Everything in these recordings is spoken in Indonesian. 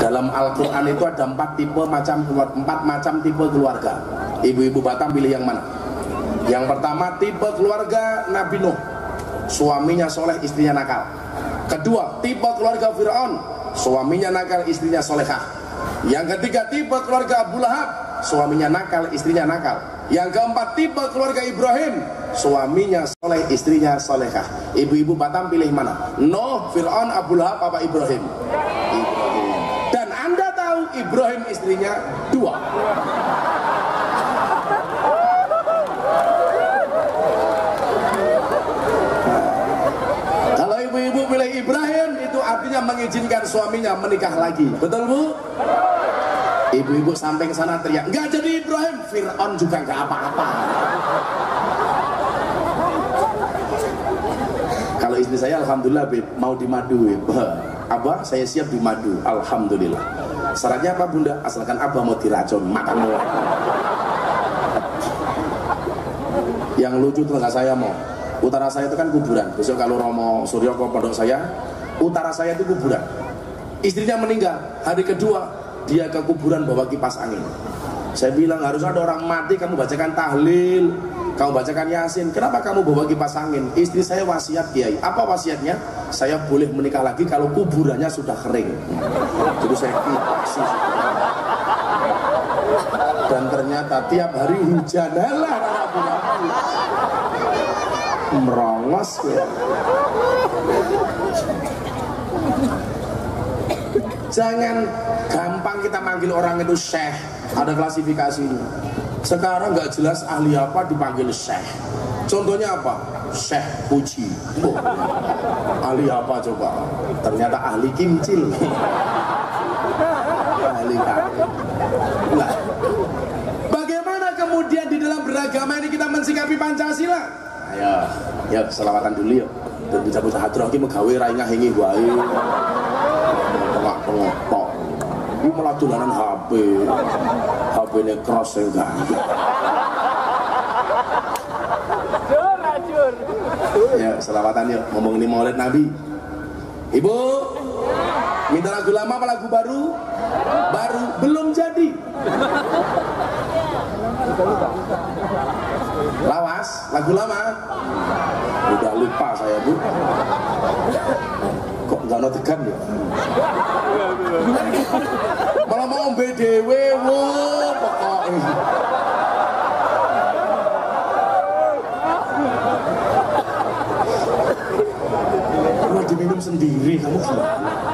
Dalam Al-Quran itu ada empat macam tipe keluarga. Ibu-ibu Batam pilih yang mana? Yang pertama tipe keluarga Nabi Nuh, suaminya soleh, istrinya nakal. Kedua tipe keluarga Fir'aun, suaminya nakal, istrinya solehah. Yang ketiga tipe keluarga Abu Lahab, suaminya nakal, istrinya nakal. Yang keempat tipe keluarga Ibrahim, suaminya soleh, istrinya solehah. Ibu-ibu Batam pilih mana? Nuh, Fir'aun, Abu Lahab, apa Ibrahim? Ibrahim. Dan Anda tahu Ibrahim istrinya dua. Kalau ibu-ibu pilih Ibrahim, itu artinya mengizinkan suaminya menikah lagi. Betul Bu? Ibu-ibu samping sana teriak, nggak jadi Ibrahim, Fir'aun juga nggak apa-apa. Kalau istri saya alhamdulillah Beb, mau dimadu Abah saya siap dimadu, alhamdulillah. Syaratnya apa Bunda? Asalkan Abah mau diracun, makan. Yang lucu tetangga saya mau, utara saya itu kan kuburan. Besok kalau Romo Suryo ke pondok saya, utara saya itu kuburan. Istrinya meninggal, hari kedua dia ke kuburan bawa kipas angin. Saya bilang harus ada orang mati kamu bacakan tahlil, kamu bacakan yasin. Kenapa kamu bawa kipas angin? Istri saya wasiat Kiai. Apa wasiatnya? Saya boleh menikah lagi kalau kuburannya sudah kering. Jadi saya kipasi. Dan ternyata tiap hari hujan. Alah, merongos ya. Jangan gampang kita manggil orang itu syekh, ada klasifikasinya. Sekarang nggak jelas ahli apa dipanggil syekh. Contohnya apa? Syekh Puji. Oh, ahli apa coba? Ternyata ahli kimcil. Ahli kakek. Nah, bagaimana kemudian di dalam beragama ini kita mensikapi Pancasila? Ayo, ya selawatan dulu yuk. Dan bisa-bisa hadroh ini megawe raingah ini wae. Tengok-tengok. Ini malah tulanan HP. HP-nya cross enggak. Ya, selawatan yuk. Ngomong ini maulid Nabi. Ibu, minta lagu lama apa lagu baru? Baru, belum jadi. Lawas, lagu lama. Udah lupa saya Bu. Kok nggak ada tegan ya? Malah mau BDW, pokoknya. Kalau diminum sendiri, kamu gimana?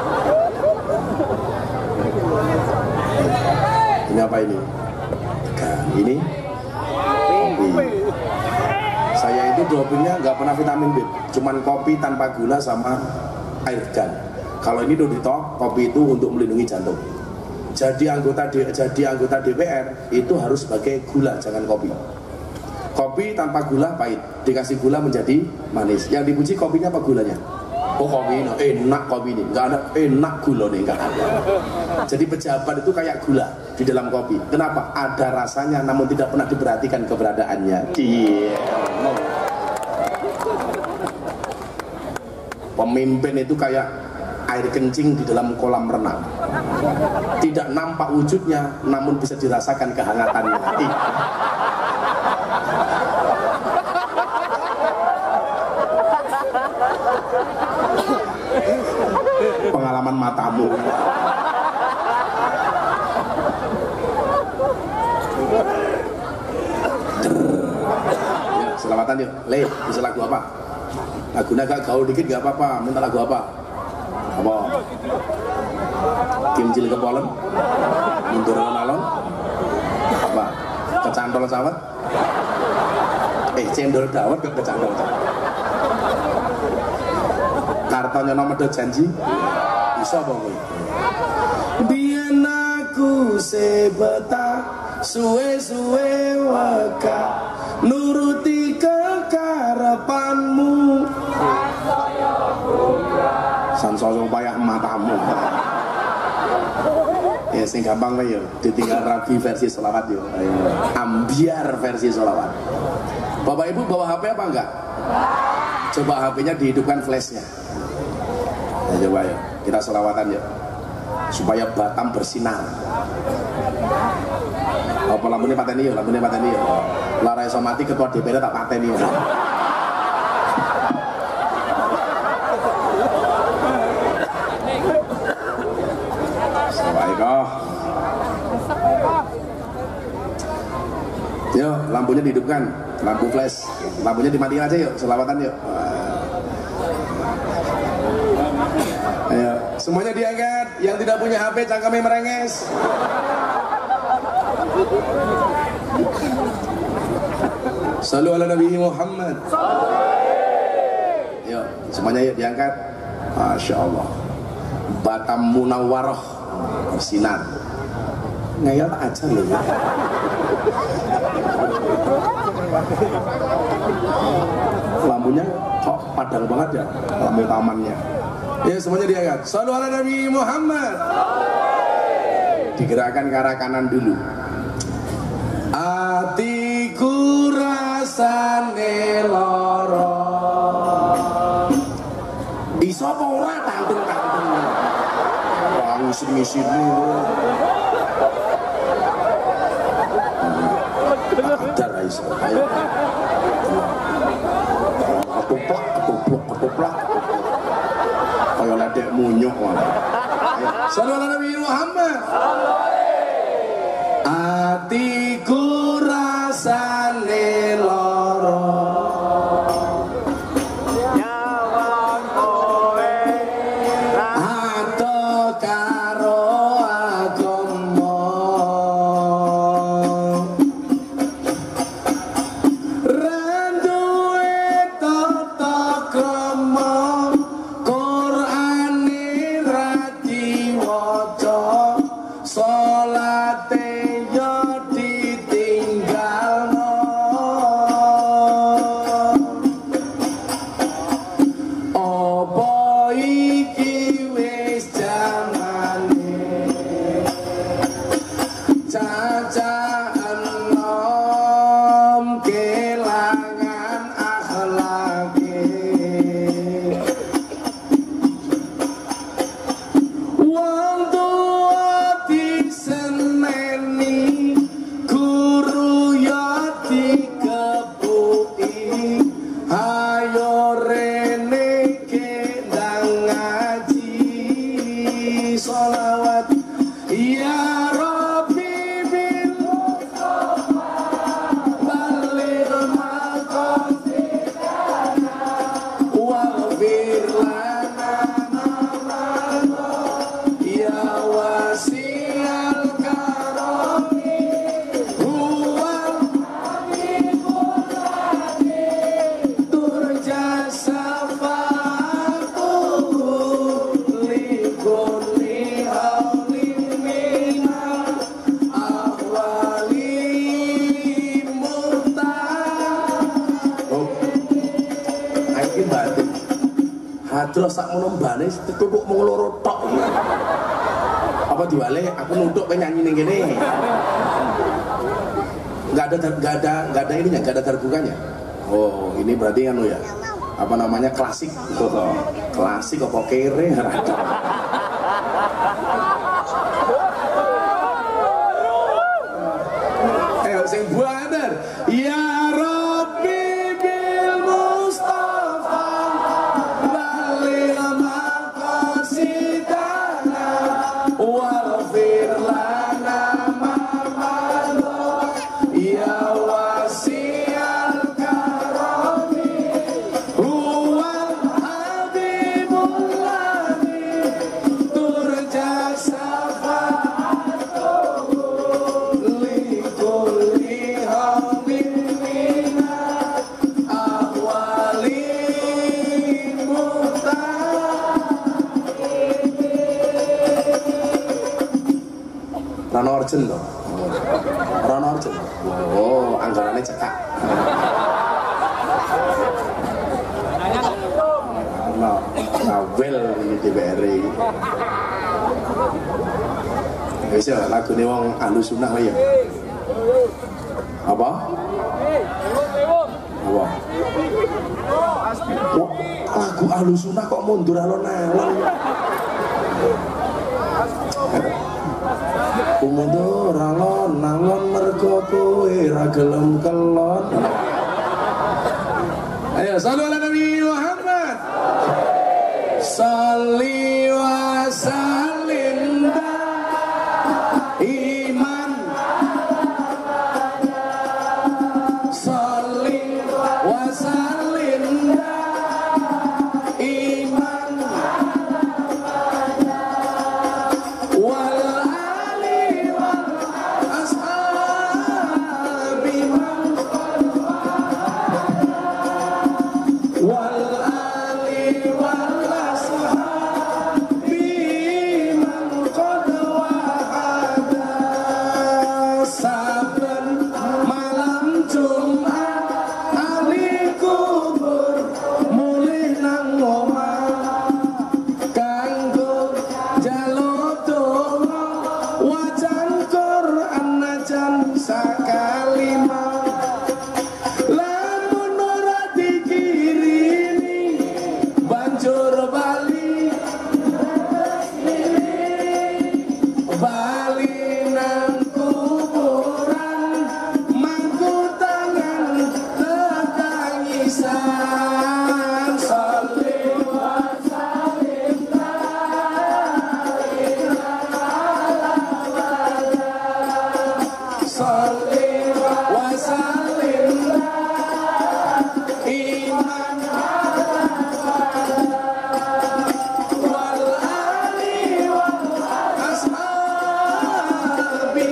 Ini apa ini? Ini kopi. Saya itu dopingnya nggak pernah vitamin B, cuman kopi tanpa gula sama air gun. Kalau ini Dodito, kopi itu untuk melindungi jantung. Jadi anggota DPR itu harus pakai gula, jangan kopi. Kopi tanpa gula pahit, dikasih gula menjadi manis. Yang dipuji kopinya apa gulanya? Oh kopi ini enak, kopi ini nggak ada enak gula nih, nggak ada. Jadi pejabat itu kayak gula di dalam kopi. Kenapa? Ada rasanya namun tidak pernah diperhatikan keberadaannya. Pemimpin itu kayak air kencing di dalam kolam renang. Tidak nampak wujudnya namun bisa dirasakan kehangatannya. Pengalaman matamu. Ya, selamatan yuk. Le, bisa lagu apa? Lagunya agak gaul dikit gak apa-apa. Minta lagu apa? Apa? Kimcil kepolen? Mundur alon? Apa? Kecantol sawat? Cendol dawet gak kecantol sawat? Kartonya nomor janji? Bisa apa gue? Biyen aku sebeta suwe-suwe waka nuruti kekarepanmu sansaya payah matamu. Ya sing gampang wae yo ditinggal rapi versi selawat yo. Ambiar versi selawat. Bapak Ibu bawa HP apa enggak? Coba HP-nya dihidupkan flashnya. Ya, coba ya, kita selawatan ya. supaya Batam bersinar. Apa lampunya pateni ya, lampunya pateni ya. Lara iso mati ketua DPR tak pateni ya. Yuk, lampunya dihidupkan, lampu flash, lampunya dimatiin aja yuk, selawatan yuk. Ayo, semuanya diangkat, yang tidak punya HP cangkemnya merenges. Sallu ala Nabi Muhammad. Yuk, semuanya yuk diangkat. Masya Allah, Batam Munawwaroh bersinar. Ngayal tak ajar loh ya. Lampunya kok padang banget ya, lampu tamannya. Ya semuanya diangkat. Sallu ala Nabi Muhammad. Digerakkan ke arah kanan dulu. Atiku rasane loro. Iso apa ora tangtung-tangtung. Wah ngisi-ngisi ada Raisa, ayo. Ketuplak. Kayak ledek munyuk malah. Sallu ala Nabi Muhammad. Atiku rasane loro. Nyawang kowe ado karo agama. Terus sak ngono mbane tutuk mung loro tok. Apa diwale aku nutuk pengen nyanyi ning kene. Enggak ada ininya, enggak ada terbukanya. Oh, ini berarti anu ya. Apa namanya klasik. Klasik apa kere. Ayo sing bener. Ya Rano Orjen loh. Rano Orjen. Oh, anggarannya cekak. Nawel ini DPR. Wis ya lagune wong Ahlus Sunnah ya. Apa? Apa? Lagu Ahlus Sunnah kok mundur alon-alon. Kumundur ralon nalon mergo kowe ra gelem kelon. Ayo sallu ala Nabi Muhammad. Sholli wa sallim iman. Sholli wa sallim iman. Wal ali wal ashabi wal ali wal ashabi man qad wahada. Saben malam Jumat ali kubur mulih nang omah kanggo jaluk donga wajan Quran najan sakalimah. Lamun ora dikirimi banjur bali bali nang kuburan mangku tangan tetangisan. Sholli wa sallim Sholli wa sallim iman wal ali wal ashabi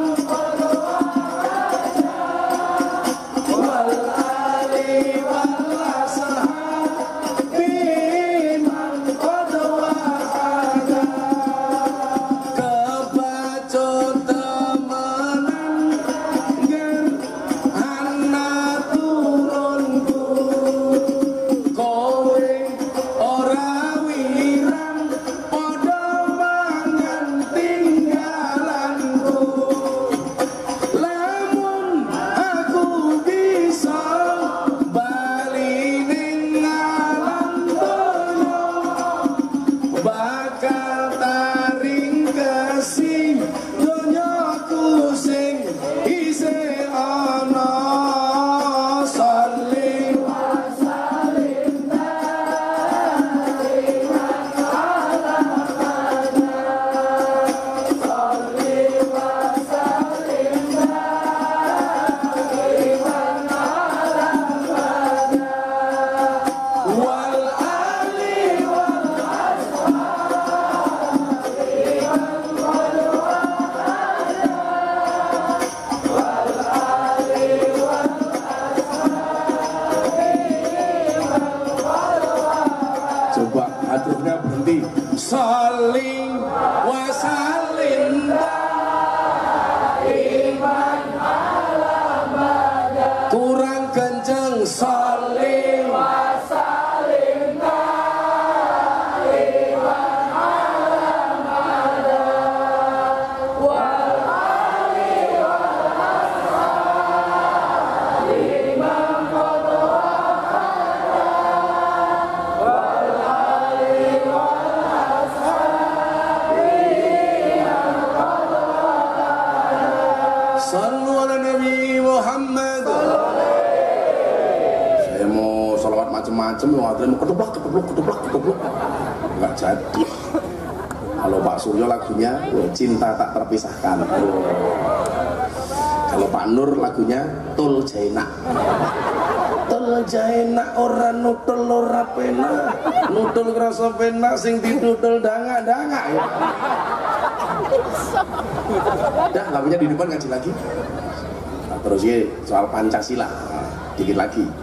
wal ali wal ashabi man qad wahada. Kebacut temenan ngen anak turunku kowe ora wirang padha mangan tinggalanku. Lamun aku bisa bali ning alam donya bakal taring kasih donyaku sing isih ana. Sholli wa sallim wal ali wal coba aturnya berhenti. Sholli wa sallim kurang kenceng. Sholli wa sallim Sallu ala Nabi Muhammad. Saya mau sholawat macam-macam, mau ngadrin mau ketuplak, nggak jadi. Kalau Pak Suryo lagunya Cinta Tak Terpisahkan. Kalau Pak Nur lagunya Tul Jaina. Tul Jaina ora nutul ora pena, nutul krasa pena sing ditutul dangak-dangak ya. Dah lagunya di depan ngaji lagi. Nah, terus ya soal Pancasila, dikit lagi.